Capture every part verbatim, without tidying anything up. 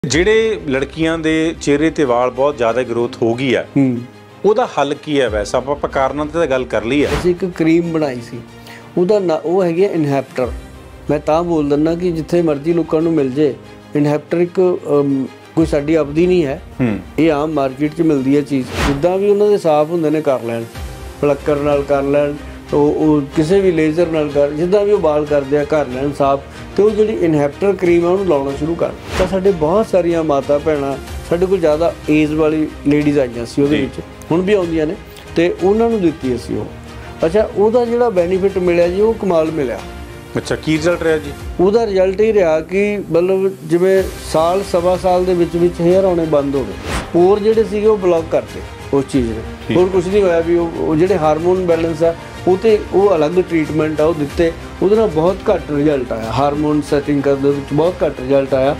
ਜਿਹੜੇ ਲੜਕੀਆਂ ਦੇ ਚਿਹਰੇ ਤੇ ਵਾਲ ਬਹੁਤ ਜ਼ਿਆਦਾ ਗਰੋਥ ਹੋ ਗਈ ਹੈ ਉਹਦਾ ਹੱਲ ਕੀ ਹੈ? ਵੈਸੇ ਆਪਾਂ ਆਪਾਂ ਕਾਰਨਾਂ ਤੇ ਤਾਂ ਗੱਲ ਕਰ ਲਈ ਹੈ। ਅਸੀਂ ਇੱਕ ਕਰੀਮ ਬਣਾਈ ਸੀ, ਉਹਦਾ ਨਾਂ ਉਹ ਹੈਗੀ ਇਨਹੈਪਟਰ। ਮੈਂ ਤਾਂ ਬੋਲ ਦਿੰਦਾ ਕਿ ਜਿੱਥੇ ਮਰਜ਼ੀ ਲੋਕਾਂ ਨੂੰ ਮਿਲ ਜੇ, ਇਨਹੈਪਟਰ ਇੱਕ ਕੋਈ ਸਾਡੀ ਆਪਦੀ ਨਹੀਂ ਹੈ, ਇਹ ਆਮ ਮਾਰਕੀਟ 'ਚ ਮਿਲਦੀ ਹੈ ਚੀਜ਼। ਜਿੱਦਾਂ ਵੀ ਉਹਨਾਂ ਦੇ ਸਾਫ਼ ਹੁੰਦੇ ਨੇ ਕਰ ਲੈਣ, ਪਲੱਕਰ ਨਾਲ ਕਰ ਲੈਣ, ਉਹ ਕਿਸੇ ਵੀ ਲੇਜ਼ਰ ਨਾਲ ਕਰ, ਜਿੱਦਾਂ ਵੀ ਉਹ ਵਾਲ ਕਰਦੇ ਆ ਕਰ ਲੈਣ ਸਾਫ਼। ਤੇ ਉਹ ਜਿਹੜੀ ਇਨਹੈਪਟਰ ਕਰੀਮ ਆ ਉਹਨੂੰ ਲਾਉਣਾ ਸ਼ੁਰੂ ਕਰ ਤਾਂ ਸਾਡੇ ਬਹੁਤ ਸਾਰੀਆਂ ਮਾਤਾ ਭੈਣਾਂ, ਸਾਡੇ ਕੋਲ ਜ਼ਿਆਦਾ ਏਜ ਵਾਲੀ ਲੇਡੀਜ਼ ਆਈਆਂ ਸੀ ਉਹਦੇ ਵਿੱਚ, ਹੁਣ ਵੀ ਆਉਂਦੀਆਂ ਨੇ, ਤੇ ਉਹਨਾਂ ਨੂੰ ਦਿੱਤੀ ਅਸੀਂ ਉਹ। ਅੱਛਾ, ਉਹਦਾ ਜਿਹੜਾ ਬੈਨੀਫਿਟ ਮਿਲਿਆ ਜੀ, ਉਹ ਕਮਾਲ ਮਿਲਿਆ। ਅੱਛਾ, ਕੀ ਰਿਜ਼ਲਟ ਰਿਹਾ ਜੀ? ਉਹਦਾ ਰਿਜ਼ਲਟ ਇਹ ਰਿਹਾ ਕਿ ਮਤਲਬ ਜਿਵੇਂ ਸਾਲ ਸਵਾ ਸਾਲ ਦੇ ਵਿੱਚ ਵਿੱਚ ਹੇਅਰ ਆਉਣੇ ਬੰਦ ਹੋ ਗਏ, ਸਪੋਰ ਜਿਹੜੇ ਸੀਗੇ ਉਹ ਬਲੌਕ ਕਰਤੇ ਉਸ ਚੀਜ਼ ਨੇ। ਹੋਰ ਕੁਝ ਨਹੀਂ ਹੋਇਆ ਵੀ ਉਹ ਜਿਹੜੇ ਹਾਰਮੋਨ ਬੈਲੈਂਸ ਆ ਉਹ ਤੇ ਉਹ ਅਲੱਗ ਟ੍ਰੀਟਮੈਂਟ ਆ ਉਹ ਦਿੱਤੇ, ਉਹਦੇ ਨਾਲ ਬਹੁਤ ਘੱਟ ਰਿਜ਼ਲਟ ਆਇਆ। ਹਾਰਮੋਨ ਸੈਟਿੰਗ ਕਰਨ ਦੇ ਵਿੱਚ ਬਹੁਤ ਘੱਟ ਰਿਜ਼ਲਟ ਆਇਆ।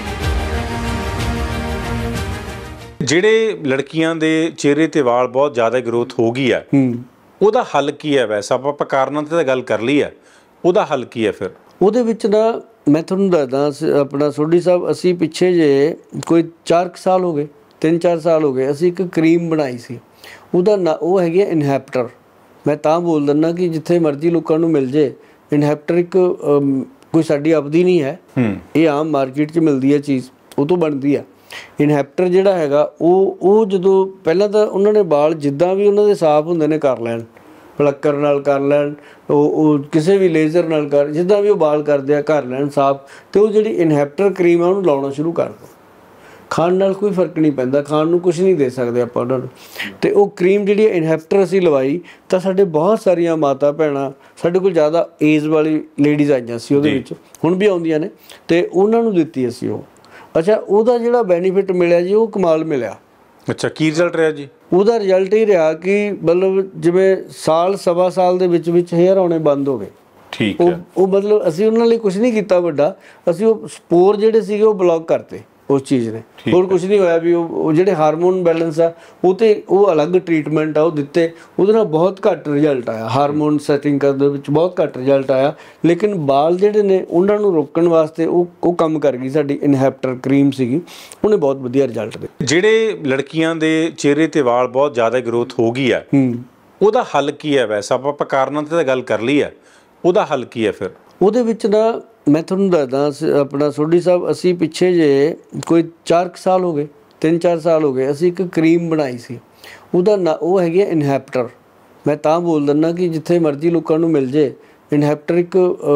ਜਿਹੜੇ ਲੜਕੀਆਂ ਦੇ ਚਿਹਰੇ ਤੇ ਵਾਲ ਬਹੁਤ ਜ਼ਿਆਦਾ ਗਰੋਥ ਹੋ ਗਈ ਹੈ ਉਹਦਾ ਹੱਲ ਕੀ ਹੈ? ਵੈਸੇ ਆਪਾਂ ਆਪਾਂ ਕਾਰਨਾਂ ਤੇ ਤਾਂ ਗੱਲ ਕਰ ਲਈ ਹੈ, ਉਹਦਾ ਹੱਲ ਕੀ ਹੈ ਫਿਰ? ਉਹਦੇ ਵਿੱਚ ਨਾ ਮੈਂ ਤੁਹਾਨੂੰ ਦੱਸਦਾ, ਆਪਣਾ ਸੋਢੀ ਸਾਹਿਬ, ਅਸੀਂ ਪਿੱਛੇ ਜੇ ਕੋਈ ਚਾਰ ਕੁ ਸਾਲ ਹੋ ਗਏ, ਤਿੰਨ ਚਾਰ ਸਾਲ ਹੋ ਗਏ, ਅਸੀਂ ਇੱਕ ਕਰੀਮ ਬਣਾਈ ਸੀ, ਉਹਦਾ ਨਾਂ ਉਹ ਹੈਗੀ ਇਨਹੈਪਟਰ। ਮੈਂ ਤਾਂ ਬੋਲ ਦਿੰਦਾ ਕਿ ਜਿੱਥੇ ਮਰਜ਼ੀ ਲੋਕਾਂ ਨੂੰ ਮਿਲ ਜੇ, ਇਨਹੈਪਟਰ ਇੱਕ ਕੋਈ ਸਾਡੀ ਆਪਦੀ ਨਹੀਂ ਹੈ, ਇਹ ਆਮ ਮਾਰਕੀਟ 'ਚ ਮਿਲਦੀ ਹੈ ਚੀਜ਼, ਉਹ ਤੋਂ ਬਣਦੀ ਆ। ਇਨਹੈਪਟਰ ਜਿਹੜਾ ਹੈਗਾ ਉਹ ਉਹ ਜਦੋਂ ਪਹਿਲਾਂ ਤਾਂ ਉਹਨਾਂ ਨੇ ਵਾਲ ਜਿੱਦਾਂ ਵੀ ਉਹਨਾਂ ਦੇ ਸਾਫ਼ ਹੁੰਦੇ ਨੇ ਕਰ ਲੈਣ, ਪਲੱਕਰ ਨਾਲ ਕਰ ਲੈਣ, ਉਹ ਉਹ ਕਿਸੇ ਵੀ ਲੇਜ਼ਰ ਨਾਲ ਕਰ, ਜਿੱਦਾਂ ਵੀ ਉਹ ਵਾਲ ਕਰਦੇ ਆ ਕਰ ਲੈਣ ਸਾਫ਼। ਤੇ ਉਹ ਜਿਹੜੀ ਇਨਹੈਪਟਰ ਕਰੀਮ ਆ ਉਹਨੂੰ ਲਾਉਣਾ ਸ਼ੁਰੂ ਕਰ ਦਿਓ। ਖਾਣ ਨਾਲ ਕੋਈ ਫਰਕ ਨਹੀਂ ਪੈਂਦਾ, ਖਾਣ ਨੂੰ ਕੁਝ ਨਹੀਂ ਦੇ ਸਕਦੇ ਆਪਾਂ ਉਹਨਾਂ ਨੂੰ। ਤੇ ਉਹ ਕਰੀਮ ਜਿਹੜੀ ਇਨਹੈਪਟਰ ਅਸੀਂ ਲਵਾਈ ਤਾਂ ਸਾਡੇ ਬਹੁਤ ਸਾਰੀਆਂ ਮਾਤਾ ਭੈਣਾਂ, ਸਾਡੇ ਕੋਲ ਜ਼ਿਆਦਾ ਏਜ ਵਾਲੀ ਲੇਡੀਜ਼ ਆਈਆਂ ਸੀ ਉਹਦੇ ਵਿੱਚ, ਹੁਣ ਵੀ ਆਉਂਦੀਆਂ ਨੇ, ਤੇ ਉਹਨਾਂ ਨੂੰ ਦਿੱਤੀ ਅਸੀਂ ਉਹ। ਅੱਛਾ, ਉਹਦਾ ਜਿਹੜਾ ਬੈਨੀਫਿਟ ਮਿਲਿਆ ਜੀ, ਉਹ ਕਮਾਲ ਮਿਲਿਆ। ਅੱਛਾ, ਕੀ ਰਿਜ਼ਲਟ ਰਿਹਾ ਜੀ? ਉਹਦਾ ਰਿਜ਼ਲਟ ਇਹ ਰਿਹਾ ਕਿ ਮਤਲਬ ਜਿਵੇਂ ਸਾਲ ਸਵਾ ਸਾਲ ਦੇ ਵਿੱਚ ਵਿੱਚ ਹੇਅਰ ਆਉਣੇ ਬੰਦ ਹੋ ਗਏ। ਠੀਕ ਉਹ ਹੈ। ਉਹ ਮਤਲਬ ਅਸੀਂ ਉਹਨਾਂ ਲਈ ਕੁਝ ਨਹੀਂ ਕੀਤਾ ਵੱਡਾ, ਅਸੀਂ ਉਹ ਸਪੋਰ ਜਿਹੜੇ ਸੀਗੇ ਉਹ ਬਲੌਕ ਕਰਤੇ ਉਸ ਚੀਜ਼ ਨੇ। ਹੋਰ ਕੁਝ ਨਹੀਂ ਹੋਇਆ ਵੀ ਉਹ ਜਿਹੜੇ ਹਾਰਮੋਨ ਬੈਲੈਂਸ ਆ ਉਹ ਤੇ ਉਹ ਅਲੱਗ ਟ੍ਰੀਟਮੈਂਟ ਆ ਉਹ ਦਿੱਤੇ, ਉਹਦੇ ਨਾਲ ਬਹੁਤ ਘੱਟ ਰਿਜ਼ਲਟ ਆਇਆ। ਹਾਰਮੋਨ ਸੈਟਿੰਗ ਕਰਨ ਦੇ ਵਿੱਚ ਬਹੁਤ ਘੱਟ ਰਿਜ਼ਲਟ ਆਇਆ, ਲੇਕਿਨ ਵਾਲ ਜਿਹੜੇ ਨੇ ਉਹਨਾਂ ਨੂੰ ਰੋਕਣ ਵਾਸਤੇ ਉਹ ਉਹ ਕੰਮ ਕਰ ਗਈ ਸਾਡੀ ਇਨਹੈਪਟਰ ਕਰੀਮ ਸੀਗੀ, ਉਹਨੇ ਬਹੁਤ ਵਧੀਆ ਰਿਜ਼ਲਟ ਦਿੱਤੇ। ਜਿਹੜੇ ਲੜਕੀਆਂ ਦੇ ਚਿਹਰੇ ਤੇ ਵਾਲ ਬਹੁਤ ਜ਼ਿਆਦਾ ਗਰੋਥ ਹੋ ਗਈ ਹੈ ਉਹਦਾ ਹੱਲ ਕੀ ਹੈ? ਵੈਸੇ ਆਪਾਂ ਆਪਾਂ ਕਾਰਨਾਂ ਤੇ ਤਾਂ ਗੱਲ ਕਰ ਲਈ ਹੈ, ਉਹਦਾ ਹੱਲ ਕੀ ਹੈ ਫਿਰ? ਉਹਦੇ ਵਿੱਚ ਨਾ ਮੈਂ ਤੁਹਾਨੂੰ ਦੱਸਦਾ, ਆਪਣਾ ਸੋਢੀ ਸਾਹਿਬ, ਅਸੀਂ ਪਿੱਛੇ ਜੇ ਕੋਈ ਚਾਰ ਕੁ ਸਾਲ ਹੋ ਗਏ, ਤਿੰਨ ਚਾਰ ਸਾਲ ਹੋ ਗਏ, ਅਸੀਂ ਇੱਕ ਕਰੀਮ ਬਣਾਈ ਸੀ, ਉਹਦਾ ਨਾਂ ਉਹ ਹੈਗੀ ਇਨਹੈਪਟਰ। ਮੈਂ ਤਾਂ ਬੋਲ ਦਿੰਦਾ ਕਿ ਜਿੱਥੇ ਮਰਜ਼ੀ ਲੋਕਾਂ ਨੂੰ ਮਿਲ ਜੇ, ਇਨਹੈਪਟਰ ਇੱਕ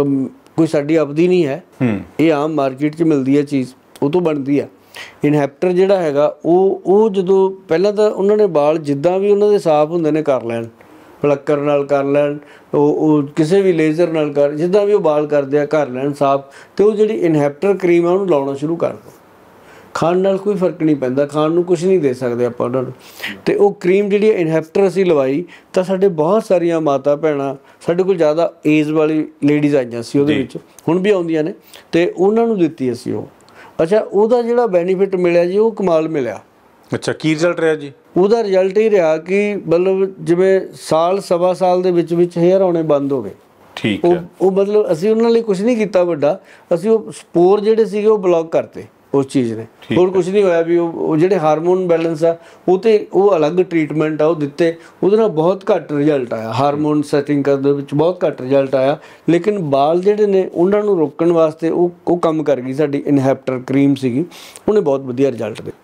ਕੋਈ ਸਾਡੀ ਆਪਦੀ ਨਹੀਂ ਹੈ, ਇਹ ਆਮ ਮਾਰਕੀਟ 'ਚ ਮਿਲਦੀ ਹੈ ਚੀਜ਼, ਉਹ ਤੋਂ ਬਣਦੀ ਆ। ਇਨਹੈਪਟਰ ਜਿਹੜਾ ਹੈਗਾ ਉਹ ਉਹ ਜਦੋਂ ਪਹਿਲਾਂ ਤਾਂ ਉਹਨਾਂ ਨੇ ਵਾਲ ਜਿੱਦਾਂ ਵੀ ਉਹਨਾਂ ਦੇ ਸਾਫ਼ ਹੁੰਦੇ ਨੇ ਕਰ ਲੈਣ, ਪਲੱਕਰ ਨਾਲ ਕਰ ਲੈਣ, ਉਹ ਉਹ ਕਿਸੇ ਵੀ ਲੇਜ਼ਰ ਨਾਲ ਕਰ, ਜਿੱਦਾਂ ਵੀ ਉਹ ਵਾਲ ਕਰਦੇ ਆ ਕਰ ਲੈਣ ਸਾਫ਼। ਤੇ ਉਹ ਜਿਹੜੀ ਇਨਹੈਪਟਰ ਕਰੀਮ ਆ ਉਹਨੂੰ ਲਾਉਣਾ ਸ਼ੁਰੂ ਕਰ ਦਿਓ। ਖਾਣ ਨਾਲ ਕੋਈ ਫਰਕ ਨਹੀਂ ਪੈਂਦਾ, ਖਾਣ ਨੂੰ ਕੁਝ ਨਹੀਂ ਦੇ ਸਕਦੇ ਆਪਾਂ ਉਹਨਾਂ ਨੂੰ। ਤੇ ਉਹ ਕਰੀਮ ਜਿਹੜੀ ਇਨਹੈਪਟਰ ਅਸੀਂ ਲਵਾਈ ਤਾਂ ਸਾਡੇ ਬਹੁਤ ਸਾਰੀਆਂ ਮਾਤਾ ਭੈਣਾਂ, ਸਾਡੇ ਕੋਲ ਜ਼ਿਆਦਾ ਏਜ ਵਾਲੀ ਲੇਡੀਜ਼ ਆਈਆਂ ਸੀ ਉਹਦੇ ਵਿੱਚ, ਹੁਣ ਵੀ ਆਉਂਦੀਆਂ ਨੇ, ਤੇ ਉਹਨਾਂ ਨੂੰ ਦਿੱਤੀ ਅਸੀਂ ਉਹ। ਅੱਛਾ, ਉਹਦਾ ਜਿਹੜਾ ਬੈਨੀਫਿਟ ਮਿਲਿਆ ਜੀ, ਉਹ ਕਮਾਲ ਮਿਲਿਆ। ਅੱਛਾ, ਕੀ ਰਿਜ਼ਲਟ ਰਿਹਾ ਜੀ? ਉਹਦਾ ਰਿਜ਼ਲਟ ਇਹ ਰਿਹਾ ਕਿ ਮਤਲਬ ਜਿਵੇਂ ਸਾਲ ਸਵਾ ਸਾਲ ਦੇ ਵਿੱਚ ਵਿੱਚ ਹੇਅਰ ਆਉਣੇ ਬੰਦ ਹੋ ਗਏ। ਠੀਕ ਹੈ। ਉਹ ਉਹ ਮਤਲਬ ਅਸੀਂ ਉਹਨਾਂ ਲਈ ਕੁਝ ਨਹੀਂ ਕੀਤਾ ਵੱਡਾ, ਅਸੀਂ ਉਹ ਸਪੋਰ ਜਿਹੜੇ ਸੀਗੇ ਉਹ ਬਲੌਕ ਕਰਤੇ ਉਸ ਚੀਜ਼ ਨੇ। ਹੋਰ ਕੁਝ ਨਹੀਂ ਹੋਇਆ ਵੀ ਉਹ ਜਿਹੜੇ ਹਾਰਮੋਨ ਬੈਲੈਂਸ ਆ ਉਹ ਤੇ ਉਹ ਅਲੱਗ ਟ੍ਰੀਟਮੈਂਟ ਆ ਉਹ ਦਿੱਤੇ, ਉਹਦੇ ਨਾਲ ਬਹੁਤ ਘੱਟ ਰਿਜ਼ਲਟ ਆਇਆ। ਹਾਰਮੋਨ ਸੈਟਿੰਗ ਕਰਨ ਦੇ ਵਿੱਚ ਬਹੁਤ ਘੱਟ ਰਿਜ਼ਲਟ ਆਇਆ, ਲੇਕਿਨ ਵਾਲ ਜਿਹੜੇ ਨੇ ਉਹਨਾਂ ਨੂੰ ਰੋਕਣ ਵਾਸਤੇ ਉਹ ਉਹ ਕੰਮ ਕਰ ਗਈ ਸਾਡੀ ਇਨਹੈਪਟਰ ਕਰੀਮ ਸੀਗੀ, ਉਹਨੇ ਬਹੁਤ ਵਧੀਆ ਰਿਜ਼ਲਟ ਦਿੱਤਾ।